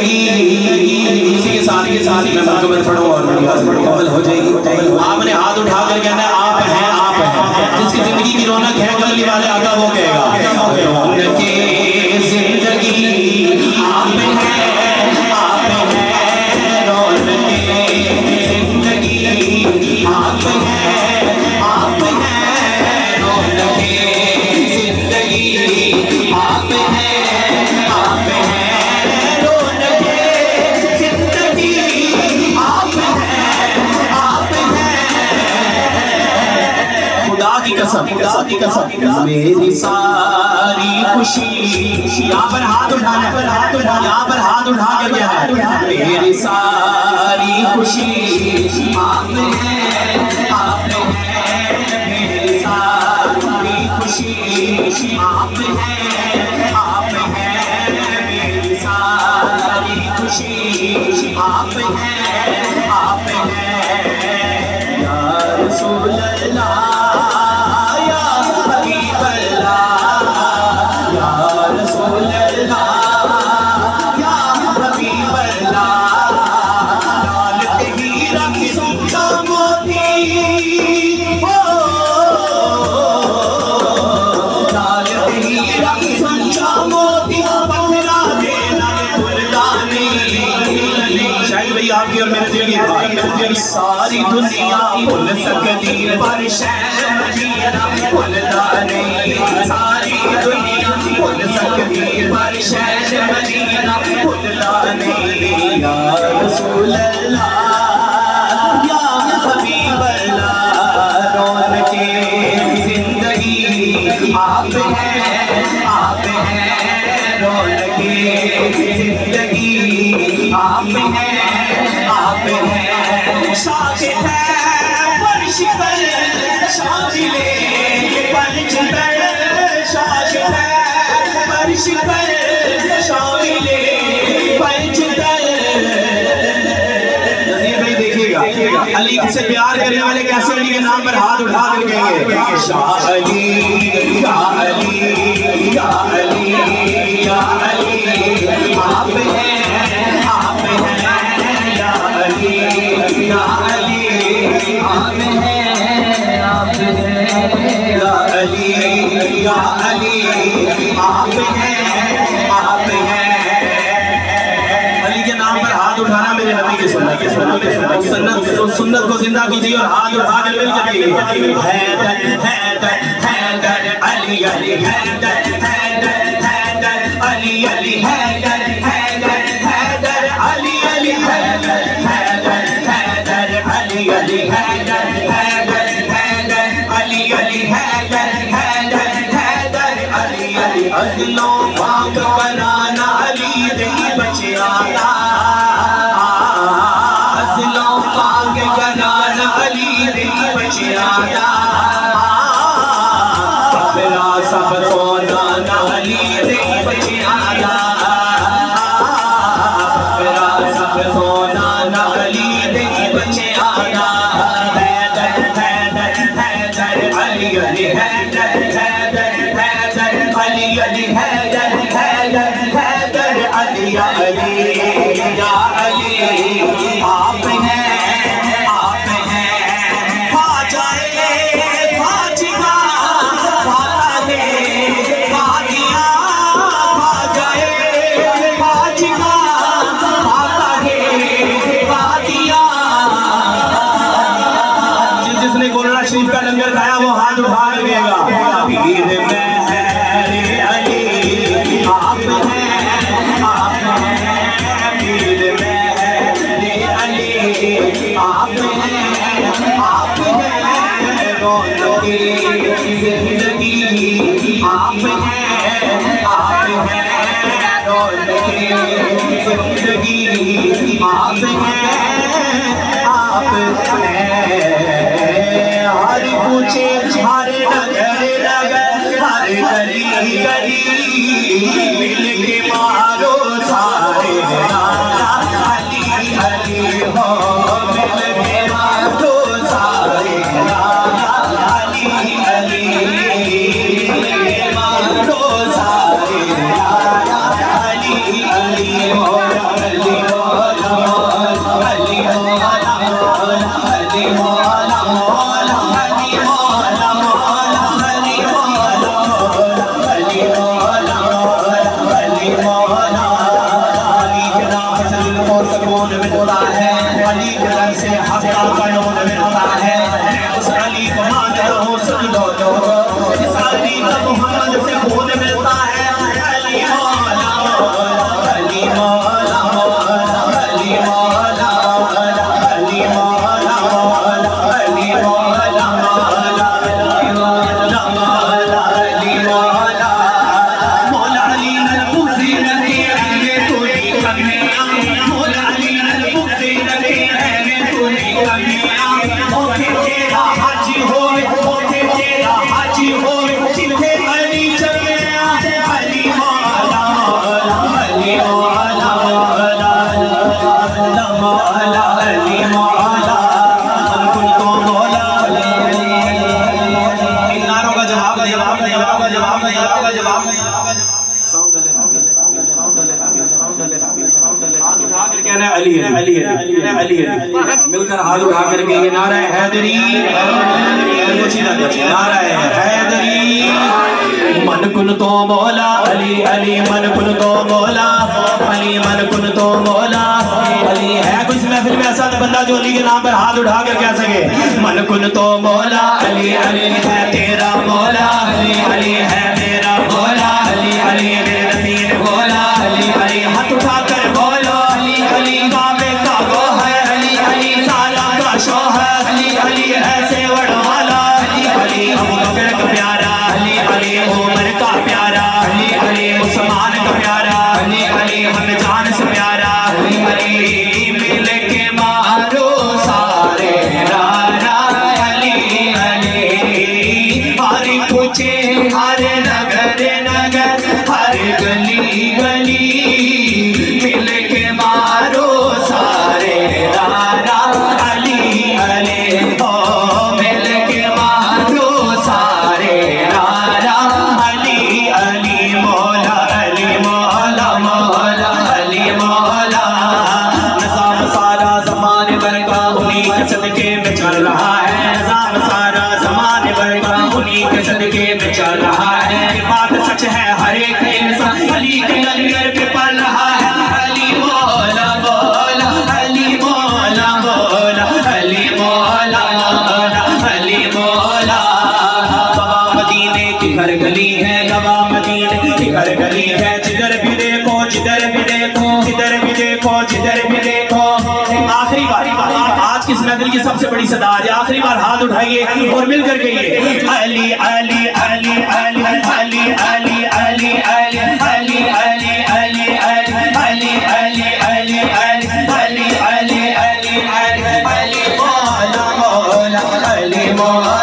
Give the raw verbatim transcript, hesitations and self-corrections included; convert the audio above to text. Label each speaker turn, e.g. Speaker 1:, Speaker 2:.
Speaker 1: जिंदगी। इसी के साथ के साथ मैं मुकम्मल पढ़ूँ और मुकम्मल हो जाएगी। आपने हाथ उठा कर कहना आप हैं, आप हैं। जिसकी जिंदगी की रौनक है कमली वाले आका वो कहेगा रौनक जिंदगी आप हैं, आप हैं। रौनक जिंदगी आप हैं, आप हैं। रौनक जिंदगी आप हैं, आप हैं। रौनक जिंदगी आप हैं, आप हैं। खुदा की कसम, खुदा की कसम, मेरी सारी खुशी। यहाँ पर हाथ उठाना, पर हाथ उठा, यहाँ पर हाथ उठा कर क्या है, मेरी सारी खुशी आप हैं, आप हैं। मेरी सारी खुशी आप हैं, आप हैं। मेरी सारी खुशी आप हैं, आप हैं। या रसूल अल्लाह, या हबीब अल्लाह, या रसूल अल्लाह, या हबीब अल्लाह। दौलत हीरा की सच्चा मोती हो, दौलत हीरा की सच्चा मोती पकड़ा देना फुलदानी। शायद भाई आपकी और मेरे दिल की बात, सारी दुनिया भूल सकती पर शहर मदीना भूलता नहीं। सारी दुनिया भूल सकती पर शहर मदीना भूलता नहीं। या रसूल अल्लाह, या हबीब अल्लाह। रौनक जिंदगी आप हैं, आप हैं। रौनक जिंदगी आप हैं, आप हैं। शागिद है फर्श पर शामिले पंच पर, शागिद है फर्श पर शामिले पंच पर। नज़ीर भाई देखिएगा, अली से प्यार करने वाले कैसे अली के नाम पर हाथ उठा कर कहेंगे शाह अली, या अली, या अली, या अली। आप हैं, आप हैं। या अली, या अली। आप हैं, आप हैं। या अली, या अली। आप हैं, आप हैं। अली के नाम पर हाथ उठाना मेरे नबी की सुन्नत है। सुन्नत सुन्नत को जिंदा कीजिए और हाथ उठा कर मिल जाइए। हैदर, हैदर, हैदर, अली, अली, हैदर, हैदर, हैदर, अली, अली, हैदर, हैदर, हैदर, अली, अली, हैदर, हैदर, हैदर, अली, अली, हैदर, हैदर, हैदर, अली, अली, हैदर, हैदर, हैदर, अली, अली। अज़लों पाक बनाना अली दे बचियाना, अज़लों पाक बनाना अली दे बचियाना। अपना सब सोना अली दे बचियाना, अपना सब सोना अली दे बचियाना। हैदर, हैदर, हैदर, अली, अली, हैदर, हैदर, हैदर, अली, अली, हैदर, हैदर, हैदर, अली, या अली, या अली। आप हैं, आप हैं। खा जाए खाजिगा खाता दे खादिया, खा जाए खाजिगा खाता दे खादिया। जिसने गोलड़ा शरीफ का लंगर खाया वो हाथ उठा कर गएगा पीर मेहर अली। आप हैं, आप हैं। पीर मेहर अली। आप हैं, आप हैं। रौनक जिंदगी आप हैं, आप हैं। रौनक जिंदगी आप हैं, आप हैं। हर पूछे हर नगर नगर, हर गली गली मिल के मारो सारे नारा अली, अली हो। मिल के मारो सारे नारा अली, अली। मारो सारे नारा अली, अली हो। कहना अली अली अली अली मिलकर हाथ उठा करके ये नारा हैदरी, नारा हैदरी। मन कुन तो मौला अली अली, मन कुन तो मौला अली, मन कुन तो मौला अली। है कोई इस महफिल में ऐसा बंदा जो अली के नाम पर हाथ उठा कर कह सके मन कुन तो मौला अली अली है तेरा मौला अली अली है तेरा मौला अली अली तीन मौला अली अली। हाथ उठा कर बोलो अली अली, काबे का वो है अली अली, साला का शो है अली अली, ऐसे वड़वाला अली अली। अबू बकर का प्यारा अली अली, उमर का प्यारा अली अली, उस्मान का प्यारा अली अली, हम जान से प्यारा अली अली। मिल के मारो सारे नारा अली अली, हर पूछे हर नगर नगर हर गली गली, मिल के मारो सारे नारा अली अली। ओ मिल के मारो सारे नारा अली अली, मौला अली मौला मौला अली मौला। निज़ाम सारा ज़माने भर का उन्हीं के सदके में चल रहा है, निज़ाम सारा ज़माने भर का उन्हीं के सदके में चल रहा है। ये बात सच है हर एक इंसान अली के लंगर पे पल रहा है। अली मौला मौला अली मौला मौला अली मौला मौला अली मौला। गवाह मदीने की हर गली है, गवाह मदीने की हर गली है, जिधर भी देखो जिधर भी देखो जिधर भी देखो जिधर भी देखो। आखिरी बार आज किस महफिल की सबसे बड़ी सदा है, आखिरी बार हाथ उठाइए और मिलकर कहिए अली अली अली अली अली अली अली अली अली अली अली अली अली अली अली अली अली अली अली मौला मौला अली मौला।